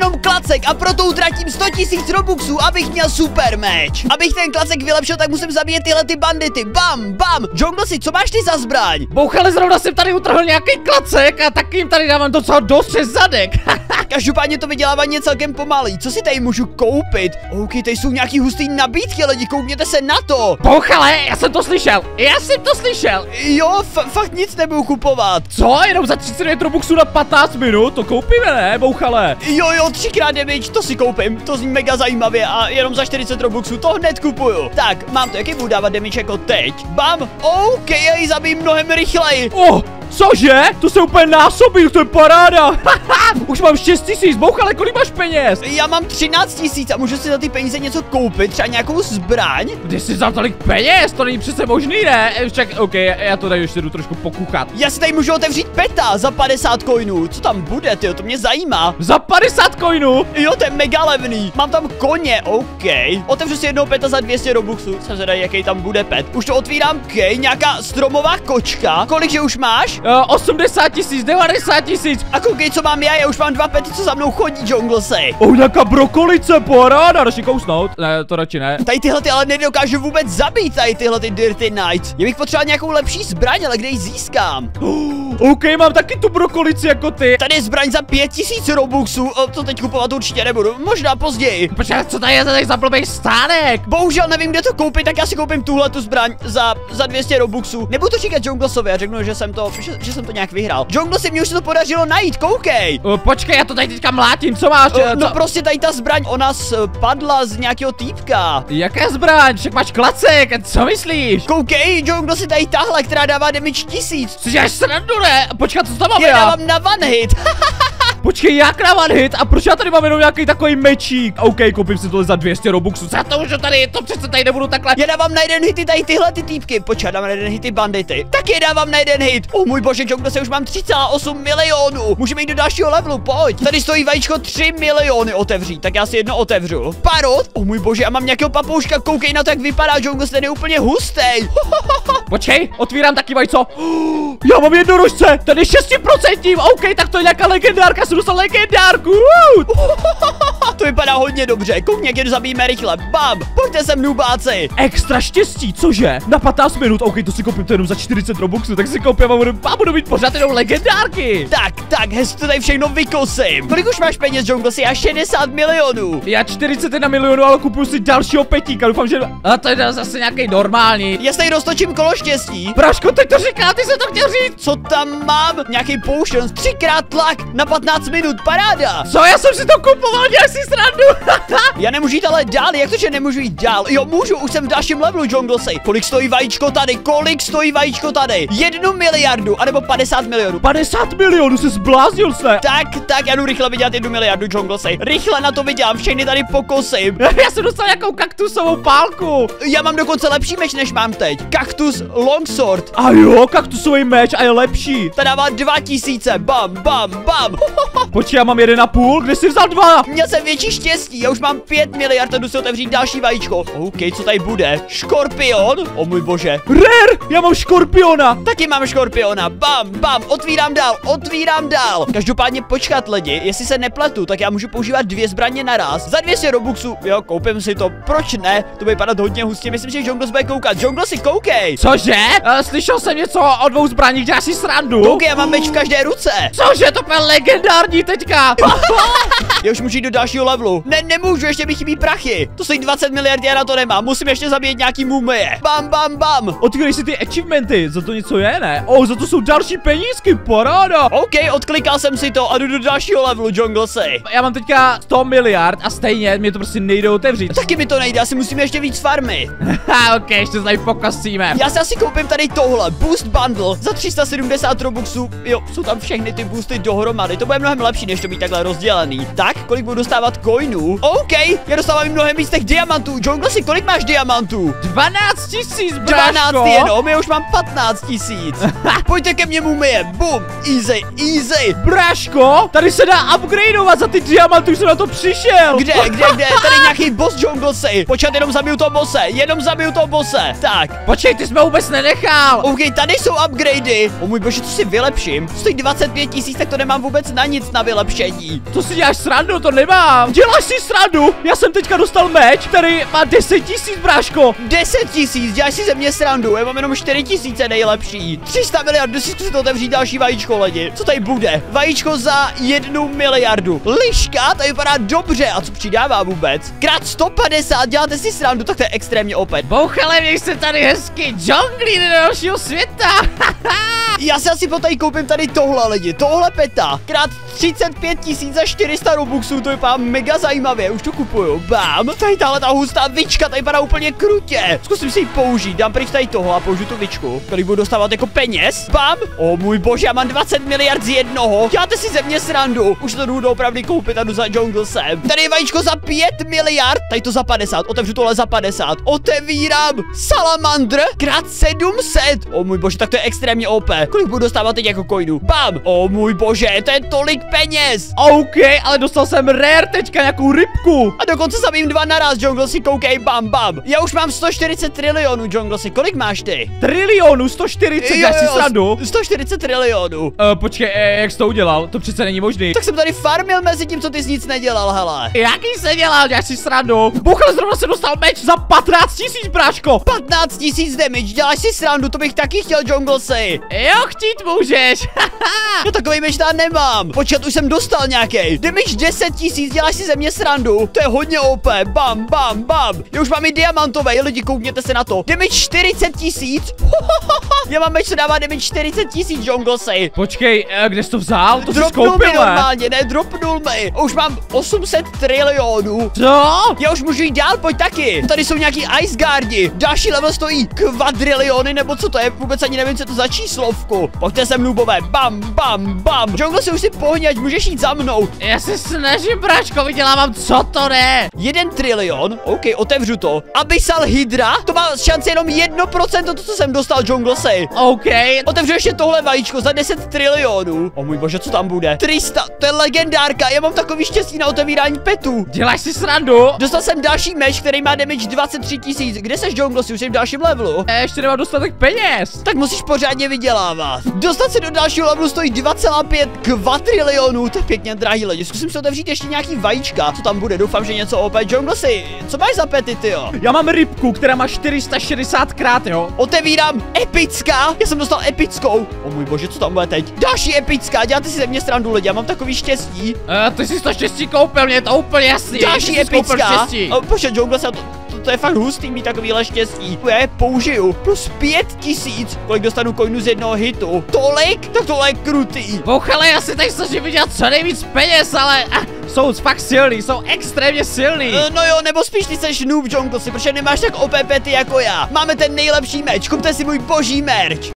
jenom klacek a proto utratím 100 000 robuxů, abych měl super meč. Abych ten klacek vylepšil, tak musím zabíjet tyhle ty bandity. Bam, bam. Junglesi, co máš ty za zbraň? Bouchale, zrovna jsem tady utrhl nějaký klacek a taky jim tady dávám docela dost přes zadek. Každopádně to vydělávání je celkem pomalý. Co si tady můžu koupit? OK, tady jsou nějaký hustý nabídky, lidi, koukněte se na to. Bouchale, já jsem to slyšel. Jo, fakt nic nebudu kupovat. Co? Jenom za 39 robuxů na 15 minut? To koupíme, ne, Bouchale? Jo, 3x damage, to si koupím. To zní mega zajímavě a jenom za 40 robuxů to hned kupuju. Tak, mám to, jaký budu dávat damage jako teď? Bam, OK, já ji zabijím mnohem rychleji. Cože? To se úplně násobí, to je paráda. Už mám 6 000, Bouchale, kolik máš peněz? Já mám 13 000 a můžu si za ty peníze něco koupit, třeba nějakou zbraň? Kde jsi vzal tolik peněz? To není přece možný, ne? Však, OK, já to tady ještě jdu trošku pokuchat. Já si tady můžu otevřít peta za 50 coinů. Co tam bude, tyjo, to mě zajímá. Za 50 coinů? Jo, to je mega levný. Mám tam koně, OK. Otevřu si jednoho peta za 200 robuxů. Jsem zvedavý, jaký tam bude pet. Už to otvírám, OK, nějaká stromová kočka. Kolikže už máš? 80 000, 90 000. A koukej, co mám já už mám 2 pety, co za mnou chodí, Junglesi. Nějaká brokolice, paráda, dáš ji kousnout? Ne, to radši ne. Tady tyhle ty ale nedokážu vůbec zabít, tady tyhle ty Dirty Knights. Já bych potřeboval nějakou lepší zbraň, ale kde ji získám? OK, mám taky tu brokolici jako ty. Tady je zbraň za 5000 robuxů, to teď kupovat určitě nebudu, možná později. Počkej, co tady je tady za blbej stánek? Bohužel nevím, kde to koupit, tak já si koupím tuhle tu zbraň za 200 robuxů. Nebudu to říkat Junglesovi a řeknu, že jsem to nějak vyhrál. Junglesi, mě už se to podařilo najít, koukej. Počkej, já to tady teďka mlátím, co máš? No prostě tady ta zbraň, ona spadla z nějakého týpka. Jaká zbraň? Však máš klacek, co myslíš? Koukej, Junglesi, tady tahle, která dává damage 1000. Co děláš srandu, ne? Počkat, co tam mám já? Dávám na one hit. Počkej, jak na one hit? A proč já tady mám jenom nějaký takový mečík? OK, koupím si tohle za 200 robuxů. Za to už tady, to přece tady nebudu takhle. Já dávám na jeden hity tady tyhle ty týpky. Počkej, dám na jeden hity bandity. Taky dávám na jeden hit. Můj bože, Junglesi, už mám 3,8 milionů. Můžeme jít do dalšího levelu, pojď. Tady stojí vajíčko 3 miliony otevřít, tak já si jedno otevřu. Parod? Můj bože, já mám nějakého papouška, koukej na to, jak vypadá, Junglesi, ten je úplně hustý. Počkej, otvírám taky vajco. Já mám jednorožce, ten je 6%. OK, tak to je nějaká legendárka, jsem dostal legendárku. To vypadá hodně dobře, koukni, jak je zabijeme rychle. Bam, pojďte sem, nubáci. Extra štěstí, cože? Na 15 minut, OK, to si koupím to jenom za 40 robuxů, tak si koupím a budu mít pořád jenom legendárky. Tak, hezky to tady všechno vykosím. Kolik už máš peněz, Junglesi? Já 60 milionů. Já 41 milionů, ale kupuju si dalšího petíka, doufám, že... A to je zase nějaký normální. Já tady roztočím kolo štěstí. Braško, teď to říká, ty jsi to chtěl říct. Co tam mám? Nějaký potion, 3x tlak na 15 minut, paráda. Co, já jsem si to kupoval, dělej si srandu. Já nemůžu jít ale dál, jak to, že nemůžu jít dál? Jo, můžu, už jsem v dalším levelu, Junglesi. Kolik stojí vajíčko tady? 1 miliardu, anebo 50 milionů. 50 milionů, jsi zbláznil se. Tak, já jdu rychle vydělat 1 miliardu, Junglesi. Rychle na to vydělám, všechny tady pokosím. Já jsem dostal nějakou kaktusovou pálku. Já mám dokonce lepší meč, než mám teď. Kaktus Longsword. A jo, kaktusový meč a je lepší. Ta dává 2000, bam. Počkej, já mám 1,5, kde jsi vzal 2? Měl jsem větší štěstí, já už mám 5 miliard a jdu si otevřít další vajíčko. OK, co tady bude? Škorpion? Můj bože. Rare, já mám škorpiona. Taky mám škorpiona, bam, otvírám dál. Každopádně počkat lidi, jestli se nepletu, tak já můžu používat 2 zbraně naraz. Za 200 robuxů, jo, koupím si to, proč ne? To bude vypadat hodně hustě, myslím, že Jungles bude koukat. Jungles, si koukej. Cože? Slyšel jsem něco o 2 zbraních, děláš si srandu? Koukej, já mám meč v každé ruce. Cože, to bude legendární teďka. Já už můžu jít do dalšího levelu. Nemůžu, ještě mi chybí prachy. To stojí 20 miliard, já na to nemám. Musím ještě zabít nějaký mumie. Bam. Otvírej si ty achievementy, za to něco je, ne? Za to jsou další penízky, paráda. OK, odklikal jsem si to a jdu do dalšího levelu, Junglesi. Já mám teďka 100 miliard a stejně mě to prostě nejde otevřít. Taky mi to nejde, asi musím ještě víc farmy. OK, ještě se tady pokosíme. Já si asi koupím tady tohle, Boost Bundle, za 370 robuxů. Jo, jsou tam všechny ty boosty dohromady, to bude mnohem lepší, než to být takhle rozdělený. Tak, kolik budu dostávat coinů? OK, já dostávám mnohem víc těch diamantů. Junglesi, kolik máš diamantů? 12 000, 12 jenom, já už mám 15 000. Pojďte ke mně, mumie, bum, easy. Braško, tady se dá upgradeovat za ty diamanty, už jsem na to přišel. Kde? Tady nějaký boss, Junglesi. Počkat, jenom zabiju toho bose, tak. Počkej, ty jsi mě vůbec nenechal. OK, tady jsou upgradey. Můj bože, co si vylepším? Stojí 25 000, tak to nemám vůbec na nic na vylepšení. To si děláš srandu. srandu, to nemám. Děláš si srandu? Já jsem teďka dostal meč, který má 10 000, bráško. 10 000, děláš si ze mě srandu, já mám jenom 4 000 nejlepší. 300 miliard, si zkusit otevřít další vajíčko, lidi. Co tady bude? Vajíčko za 1 miliardu. Liška, tady vypadá dobře, a co přidává vůbec? Krát 150, děláte si srandu, tak to je extrémně opět. Bouchale, měj se tady hezky džunglí do dalšího světa. Já si asi potají koupím tady tohle, lidi, tohle peta. Krát 35 000 za 400 robuxů, to vypadá mega zajímavě, už to kupuju, bam. Tady tahle ta hustá vička, tady vypadá úplně krutě. Zkusím si ji použít, dám pryč tady toho a použiju tu vičku, který budu dostávat jako peněz, bam. O můj bože, já mám 20 miliard z jednoho, děláte si ze mě srandu. Už to jdu opravdu koupit a jdu za jungle sem. Tady je vajíčko za 5 miliard, tady to za 50, otevřu tohle za 50, otevírám salamandr, krát 700. O můj bože, tak to je extrémně OP. Kolik budu dostávat teď jako coinů? Bam! O můj bože, to je tolik peněz! OK, ale dostal jsem rare teďka nějakou rybku. A dokonce zabijím 2 naraz, Junglesy, koukej, bam, bam. Já už mám 140 trilionů, Junglesy, kolik máš ty? Trilionů, 140, dáš si srandu? 140 trilionů. Počkej, jak jsi to udělal? To přece není možný. Tak jsem tady farmil mezi tím, co ty jsi nic nedělal, hele. Jaký se dělal, dáš si srandu? Bouchal, zrovna se dostal meč za 15 000, bráško. 15 000 damage, děláš si srandu, to bych taky chtěl, Junglesy. Jo, chtít můžeš. No takový meč tam nemám. Počkat, už jsem dostal nějaký. Damage 10 000, děláš si ze mě srandu. To je hodně OP. Bam, bam, bam. Já už mám i diamantový, lidi, koukněte se na to. Damage 40 000. Já mám meč, co dává damage 40 000, Junglesy. Počkej, kde jsi to vzal? To jsi Dropnul skoupil, mi normálně, ne, dropnul mi. Už mám 800 trilionů. Co? Já už můžu jít dál, pojď taky. Tady jsou nějaký ice guardi. Další level stojí kvadriliony, nebo co to je? Vůbec ani nevím, co to za číslovku. Pojďte sem, noobové. Bam, bam, bam. Jungle si už si pohni, ať můžeš jít za mnou. Já se snažím, bráško, vydělávám, co to ne? 1 trilion, OK, otevřu to. Abyssal Hydra, to má šanci jenom 1% to, co jsem dostal, Junglesy. OK. Otevřu ještě tohle vajíčko za 10 trilionů. O můj bože, co tam bude? 300, to je legendárka, já mám takový štěstí na otevírání petů. Děláš si srandu? Dostal jsem další meč, který má damage 23 000. Kde seš, Junglesy? Už jsem v dalším levelu. Ještě nemám dostatek peněz. Tak musíš pořádně vydělávat. Dostat se do dalšího levelu stojí 2,5 kvadrilionů. To je pěkně drahý, lidi. Zkusím si otevřít ještě nějaký vajíčka. Co tam bude? Doufám, že něco OP. Junglesy, co máš za pety, tyjo? Já mám rybku, která má 460krát, jo. Otevírám epická. Já jsem dostal epickou. O můj bože, co tam bude teď? Další epická. Děláte si ze mě srandu, lidi. Já mám takový štěstí. Ty jsi to štěstí koupil, mě je to úplně jasný. Další epická. Počkej, Junglesy, to je fakt hustý mít takovýhle štěstí. Já je použiju. Plus 5000. Kolik dostanu coinů z jednoho hitu? Tolik? Tak tohle je krutý. Bouchale, já si teď snažím vydělat co nejvíc peněz, ale jsou fakt silný, jsou extrémně silný. No jo, nebo spíš ty seš noob, Junglesy, protože nemáš tak OP pety jako já. Máme ten nejlepší meč, kupte si můj boží merch.